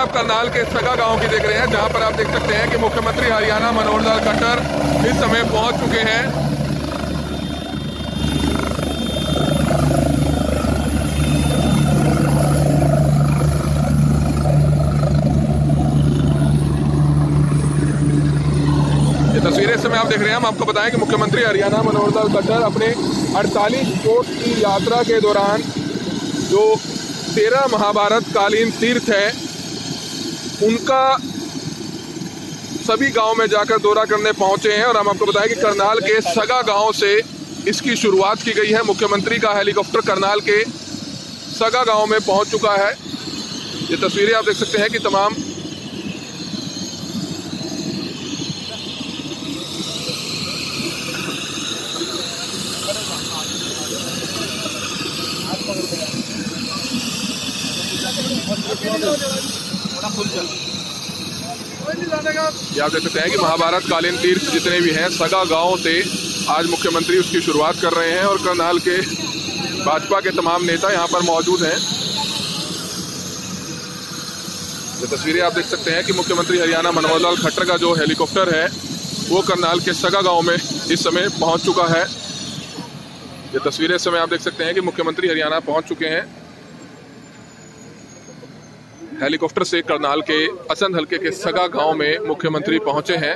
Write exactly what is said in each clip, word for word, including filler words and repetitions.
आप करनाल के सगा गांव की देख रहे हैं, जहां पर आप देख सकते हैं कि मुख्यमंत्री हरियाणा मनोहर लाल खट्टर इस समय पहुंच चुके हैं। ये तस्वीरें इस समय आप देख रहे हैं। हम आपको बताएं कि मुख्यमंत्री हरियाणा मनोहर लाल खट्टर अपने अड़तालीस कोस की यात्रा के दौरान जो तेरह महाभारत कालीन तीर्थ है उनका सभी गांव में जाकर दौरा करने पहुंचे हैं। और हम आपको बताएं कि करनाल के सगा गांव से इसकी शुरुआत की गई है। मुख्यमंत्री का हेलीकॉप्टर करनाल के सगा गांव में पहुंच चुका है। ये तस्वीरें आप देख सकते हैं कि तमाम ये आप देख सकते हैं कि महाभारत कालीन तीर्थ जितने भी हैं सगा गांव से आज मुख्यमंत्री उसकी शुरुआत कर रहे हैं और करनाल के भाजपा के तमाम नेता यहां पर मौजूद हैं। ये तस्वीरें आप देख सकते हैं कि मुख्यमंत्री हरियाणा मनोहर लाल खट्टर का जो हेलीकॉप्टर है वो करनाल के सगा गांव में इस समय पहुंच चुका है। ये तस्वीरें इस समय आप देख सकते हैं कि मुख्यमंत्री हरियाणा पहुंच चुके हैं। हेलीकॉप्टर से करनाल के असंध हलके के सगा गांव में मुख्यमंत्री पहुंचे हैं।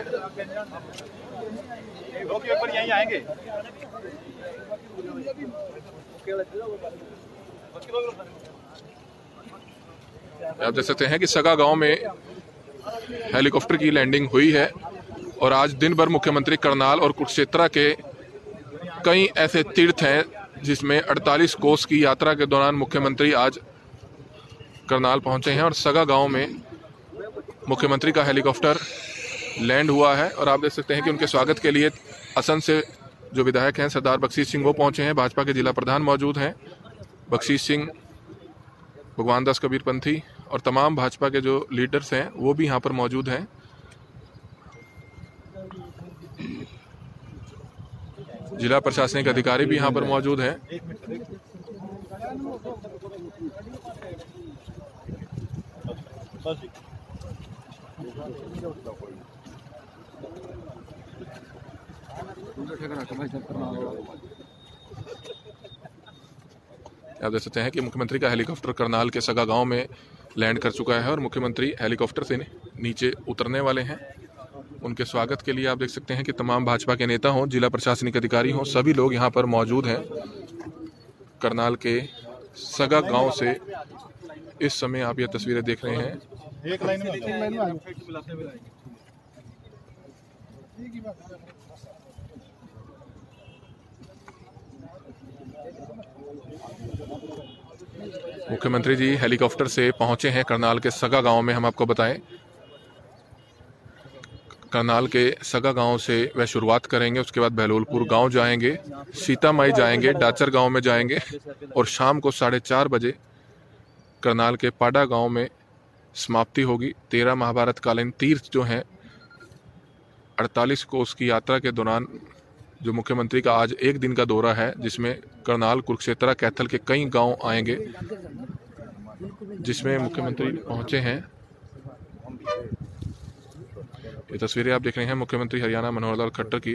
आप देख सकते हैं कि सगा गांव में हेलीकॉप्टर की लैंडिंग हुई है और आज दिन भर मुख्यमंत्री करनाल और कुरुक्षेत्र के कई ऐसे तीर्थ हैं जिसमें अड़तालीस कोस की यात्रा के दौरान मुख्यमंत्री आज करनाल पहुंचे हैं और सगा गांव में मुख्यमंत्री का हेलीकॉप्टर लैंड हुआ है। और आप देख सकते हैं कि उनके स्वागत के लिए असम से जो विधायक हैं सरदार बख्शीश सिंह वो पहुंचे हैं। भाजपा के जिला प्रधान मौजूद हैं बख्शीश सिंह, भगवान दास कबीरपंथी और तमाम भाजपा के जो लीडर्स हैं वो भी यहाँ पर मौजूद हैं। जिला प्रशासनिक अधिकारी भी यहाँ पर मौजूद हैं। आप देख सकते हैं कि मुख्यमंत्री का हेलीकॉप्टर करनाल के सगा गांव में लैंड कर चुका है और मुख्यमंत्री हेलीकॉप्टर से नीचे उतरने वाले हैं। उनके स्वागत के लिए आप देख सकते हैं कि तमाम भाजपा के नेता हों, जिला प्रशासनिक अधिकारी हों, सभी लोग यहां पर मौजूद हैं। करनाल के सगा गांव से इस समय आप ये तस्वीरें देख रहे हैं। एक लाइन में, एक लाइन में मुख्यमंत्री जी हेलीकॉप्टर से पहुंचे हैं करनाल के सगा गांव में। हम आपको बताएं करनाल के सगा गांव से वह शुरुआत करेंगे, उसके बाद बहलोलपुर गांव जाएंगे, सीतामाई जाएंगे, डाचर गांव में जाएंगे और शाम को साढ़े चार बजे करनाल के पाडा गांव में समाप्ति होगी। तेरह महाभारत कालीन तीर्थ जो हैं अड़तालीस कोस की यात्रा के दौरान जो मुख्यमंत्री का आज एक दिन का दौरा है जिसमें करनाल, कुरुक्षेत्र, कैथल के कई गांव आएंगे, जिसमें मुख्यमंत्री पहुंचे हैं। ये तस्वीरें आप देख रहे हैं मुख्यमंत्री हरियाणा मनोहर लाल खट्टर की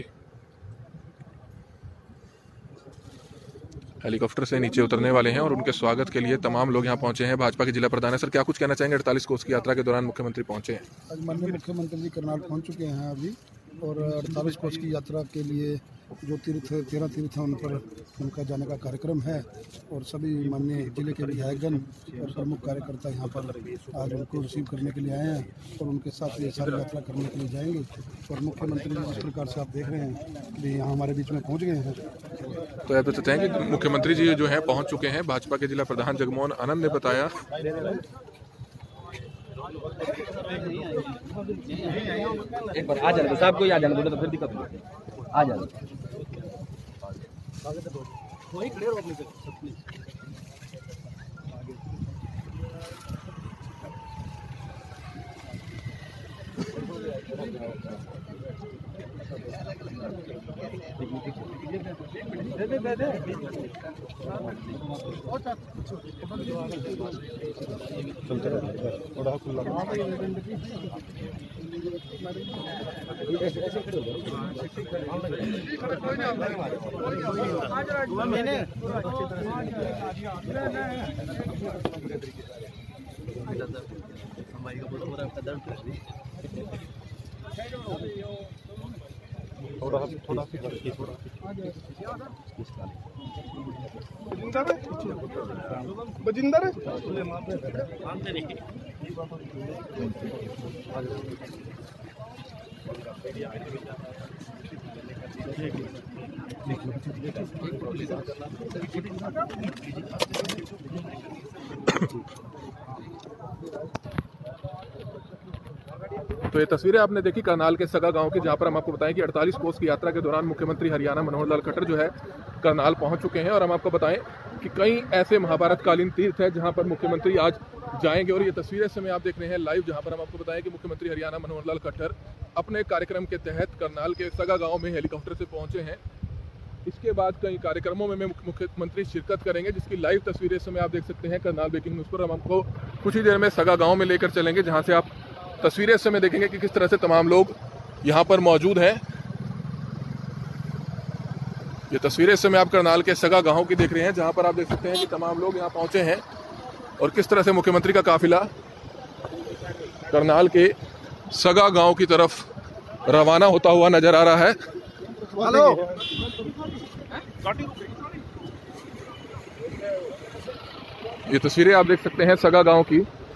हेलीकॉप्टर से नीचे उतरने वाले हैं और उनके स्वागत के लिए तमाम लोग यहाँ पहुंचे हैं। भाजपा के जिला प्रधान है, सर क्या कुछ कहना चाहेंगे? अड़तालीस कोस की यात्रा के दौरान मुख्यमंत्री पहुंचे हैं। आज माननीय मुख्यमंत्री जी करनाल पहुंच चुके हैं अभी और अड़तालीस कोस की यात्रा के लिए जो तीर्थ तेरह तीर्थ हैं उन पर उनका जाने का कार्यक्रम है और सभी माननीय जिले के विधायकगण और प्रमुख कार्यकर्ता यहाँ पर आज उनको रिसीव करने के लिए आए हैं और उनके साथ ये सारी यात्रा करने के लिए जाएंगे। और मुख्यमंत्री जी जिस प्रकार से आप देख रहे हैं कि यहाँ हमारे बीच में पहुँच गए हैं। तो आप बताते हैं कि मुख्यमंत्री जी जो है पहुँच चुके हैं। भाजपा के जिला प्रधान जगमोहन आनंद ने बताया एक बार आ जाने साहब को आ जाने बोले तो फिर दिक्कत होगी। आ जाने वही क्लियर हो अपने दे दे दे दे थोड़ा थोड़ा थोड़ा बजिंदर तो ये तस्वीरें आपने देखी करनाल के सगा गांव की, जहां पर हम आपको बताएं कि अड़तालीस कोस की यात्रा के दौरान मुख्यमंत्री हरियाणा मनोहर लाल खट्टर जो है करनाल पहुंच चुके हैं। और हम आपको बताएं कि कई ऐसे महाभारत कालीन तीर्थ हैं जहां पर मुख्यमंत्री आज जाएंगे। और ये तस्वीरें इस समय आप देख रहे हैं लाइव, जहां पर हम आपको बताएं कि मुख्यमंत्री हरियाणा मनोहर लाल खट्टर अपने कार्यक्रम के तहत करनाल के सगा गाँव में हेलीकॉप्टर से पहुंचे हैं। इसके बाद कई कार्यक्रमों में मुख्यमंत्री शिरकत करेंगे, जिसकी लाइव तस्वीरें इस समय आप देख सकते हैं करनाल ब्रेकिंग न्यूज़ पर। हम आपको कुछ ही देर में सगा गाँव में लेकर चलेंगे, जहाँ से आप तस्वीरें इस समय देखेंगे कि किस तरह से तमाम लोग यहाँ पर मौजूद हैं। ये तस्वीरें इस समय आप करनाल के सगा गांव की देख रहे हैं, जहां पर आप देख सकते हैं कि तमाम लोग यहाँ पहुंचे हैं और किस तरह से मुख्यमंत्री का काफिला करनाल के सगा गांव की तरफ रवाना होता हुआ नजर आ रहा है। हेलो, ये तस्वीरें आप देख सकते हैं सगा गांव की।